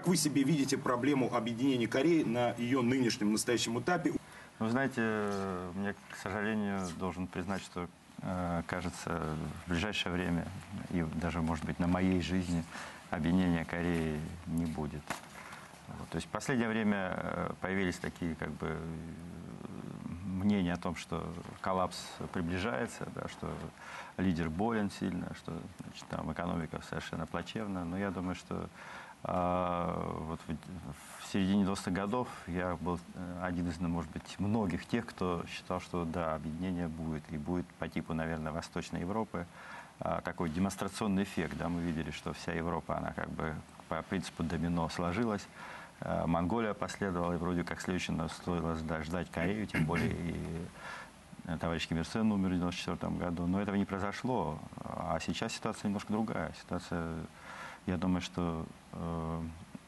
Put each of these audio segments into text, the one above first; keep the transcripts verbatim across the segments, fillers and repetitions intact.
вы себе видите проблему объединения Кореи на ее нынешнем, настоящем этапе? Вы знаете, мне, к сожалению, должен признать, что, кажется, в ближайшее время, и даже, может быть, на моей жизни, объединения Кореи не будет. Вот. То есть в последнее время появились такие, как бы, мнения о том, что коллапс приближается, да, что лидер болен сильно, что, значит, там экономика совершенно плачевна. Но я думаю, что а, вот в, в середине девяностых годов я был один из, может быть, многих тех, кто считал, что да, объединение будет, и будет по типу, наверное, Восточной Европы. Такой демонстрационный эффект, да, мы видели, что вся Европа, она как бы по принципу домино сложилась. Монголия последовала, и вроде как следующим стоило ждать Корею, тем более и товарищ Ким Ир Сен умер в девяносто четвёртом году. Но этого не произошло, а сейчас ситуация немножко другая. Ситуация, я думаю, что э,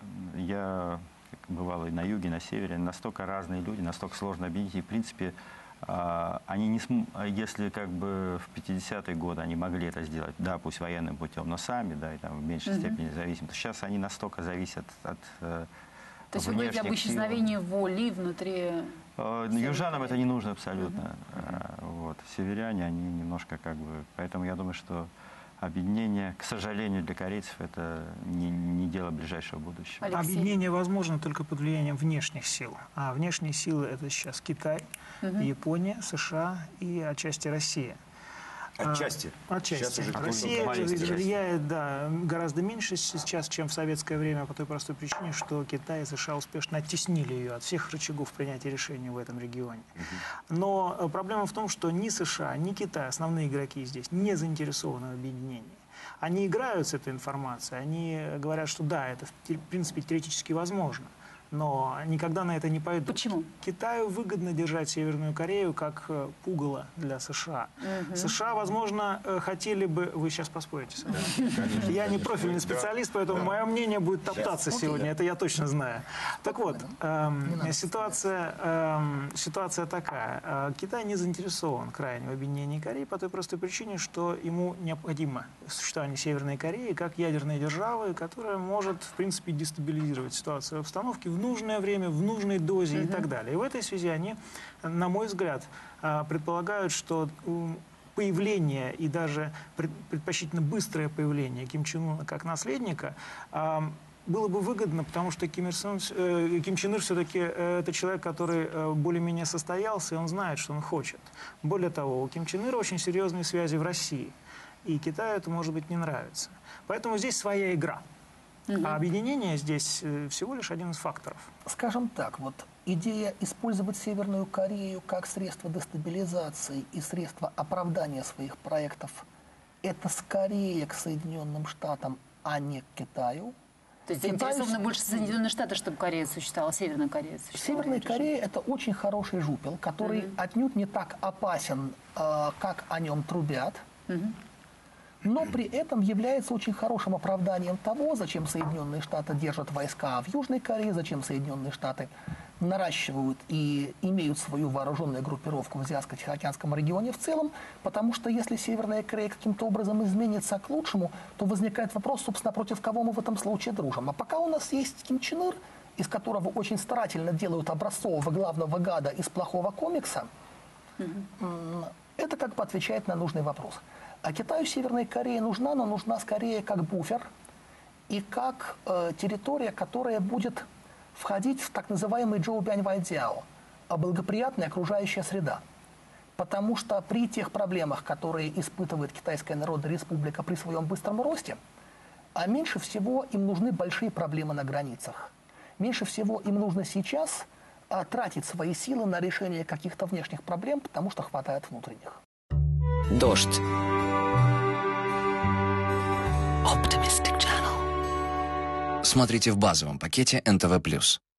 я бывал и на юге, и на севере, настолько разные люди, настолько сложно объединить, и в принципе они не см... если как бы в пятидесятые годы они могли это сделать, да, пусть военным путем, но сами, да, и там в меньшей mm-hmm. степени зависимы, то сейчас они настолько зависят от э, То есть вы говорите об исчезновении воли внутри... Э, южанам это не нужно абсолютно. Mm-hmm. Вот. Северяне, они немножко как бы... Поэтому я думаю, что объединение, к сожалению, для корейцев это не, не дело ближайшего будущего. Алексей. Объединение возможно только под влиянием внешних сил. А внешние силы это сейчас Китай, угу. Япония, США и отчасти Россия. Отчасти. А, отчасти. Россия влияет, да, гораздо меньше сейчас, чем в советское время, по той простой причине, что Китай и США успешно оттеснили ее от всех рычагов принятия решений в этом регионе. Угу. Но проблема в том, что ни США, ни Китай, основные игроки здесь, не заинтересованы в объединении. Они играют с этой информацией, они говорят, что да, это в принципе теоретически возможно. Но никогда на это не пойдут. Почему? Китаю выгодно держать Северную Корею как пугало для США. Угу. США, возможно, хотели бы... Вы сейчас поспорите со мной. Я не профильный специалист, поэтому мое мнение будет топтаться сегодня. Это я точно знаю. Так вот, ситуация такая. Китай не заинтересован крайне в объединении Кореи по той простой причине, что ему необходимо существование Северной Кореи как ядерной державы, которая может, в принципе, дестабилизировать ситуацию в обстановке в нужное время, в нужной дозе uh-huh. и так далее. И в этой связи они, на мой взгляд, предполагают, что появление и даже предпочтительно быстрое появление Ким Чен Ына как наследника было бы выгодно, потому что Ким Ир Сен, э, Ким Чен Ир все-таки э, это человек, который э, более-менее состоялся, и он знает, что он хочет. Более того, у Ким Чен Ира очень серьезные связи в России, и Китаю это, может быть, не нравится. Поэтому здесь своя игра. Угу. А объединение здесь всего лишь один из факторов. Скажем так, вот идея использовать Северную Корею как средство дестабилизации и средство оправдания своих проектов, это скорее к Соединенным Штатам, а не к Китаю. То есть заинтересованы больше Соединенные Штаты, чтобы Корея существовала, Северная Корея существовала? Северная Корея – это очень хороший жупел, который угу. отнюдь не так опасен, э, как о нем трубят. Угу. Но при этом является очень хорошим оправданием того, зачем Соединенные Штаты держат войска в Южной Корее, зачем Соединенные Штаты наращивают и имеют свою вооруженную группировку в Азиатско-Тихоокеанском регионе в целом, потому что если Северная Корея каким-то образом изменится к лучшему, то возникает вопрос, собственно, против кого мы в этом случае дружим. А пока у нас есть Ким Чен Ир, из которого очень старательно делают образцового главного гада из плохого комикса, mm-hmm. это как бы отвечает на нужный вопрос. А Китаю Северная Корея нужна, но нужна скорее как буфер и как э, территория, которая будет входить в так называемый Джоубянь-Вайдзяо, благоприятная окружающая среда. Потому что при тех проблемах, которые испытывает Китайская Народная Республика при своем быстром росте, а меньше всего им нужны большие проблемы на границах. Меньше всего им нужно сейчас а, тратить свои силы на решение каких-то внешних проблем, потому что хватает внутренних. Дождь. Optimistic Channel. Смотрите в базовом пакете эн тэ вэ плюс.